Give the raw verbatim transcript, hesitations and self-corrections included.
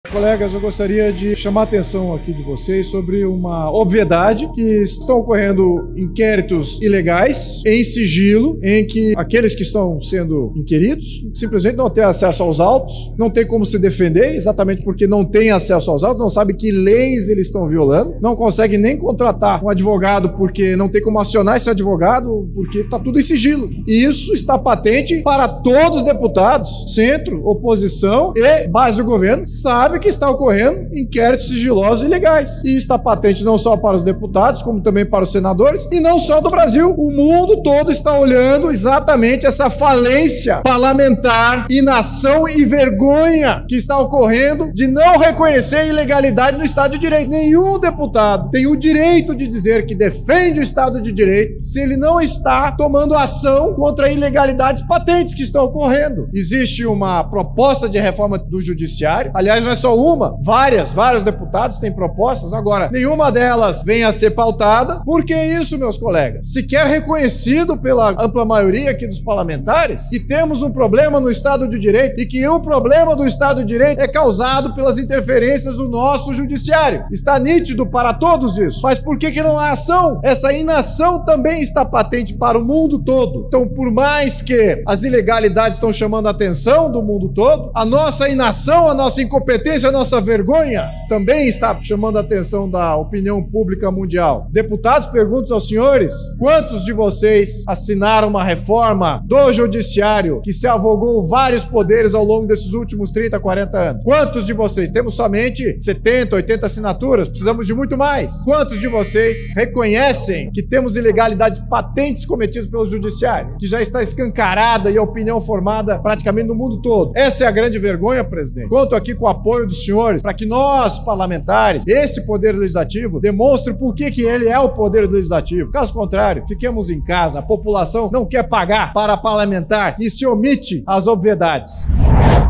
Colegas, eu gostaria de chamar a atenção aqui de vocês sobre uma obviedade que estão ocorrendo inquéritos ilegais, em sigilo, em que aqueles que estão sendo inquiridos simplesmente não têm acesso aos autos, não tem como se defender, exatamente porque não tem acesso aos autos, não sabe que leis eles estão violando, não consegue nem contratar um advogado porque não tem como acionar esse advogado, porque está tudo em sigilo. E isso está patente para todos os deputados, centro, oposição e base do governo, sabe que está ocorrendo inquéritos sigilosos e ilegais. E está patente não só para os deputados, como também para os senadores, e não só do Brasil. O mundo todo está olhando exatamente essa falência parlamentar, inação e vergonha que está ocorrendo de não reconhecer a ilegalidade no Estado de Direito. Nenhum deputado tem o direito de dizer que defende o Estado de Direito se ele não está tomando ação contra ilegalidades patentes que estão ocorrendo. Existe uma proposta de reforma do Judiciário, aliás, não é só uma, várias, vários deputados têm propostas, agora, nenhuma delas vem a ser pautada. Por que isso, meus colegas? Sequer reconhecido pela ampla maioria aqui dos parlamentares que temos um problema no Estado de Direito e que o problema do Estado de Direito é causado pelas interferências do nosso Judiciário. Está nítido para todos isso. Mas por que que não há ação? Essa inação também está patente para o mundo todo. Então, por mais que as ilegalidades estão chamando a atenção do mundo todo, a nossa inação, a nossa incompetência, a nossa vergonha também está chamando a atenção da opinião pública mundial. Deputados, pergunto aos senhores, quantos de vocês assinaram uma reforma do Judiciário que se avogou vários poderes ao longo desses últimos trinta, quarenta anos? Quantos de vocês? Temos somente setenta, oitenta assinaturas, precisamos de muito mais. Quantos de vocês reconhecem que temos ilegalidades patentes cometidas pelo Judiciário, que já está escancarada e a opinião formada praticamente no mundo todo? Essa é a grande vergonha, presidente. Conto aqui com o apoio dos senhores para que nós, parlamentares, esse poder legislativo, demonstre por que que ele é o poder legislativo. Caso contrário, fiquemos em casa. A população não quer pagar para parlamentar e se omite às obviedades.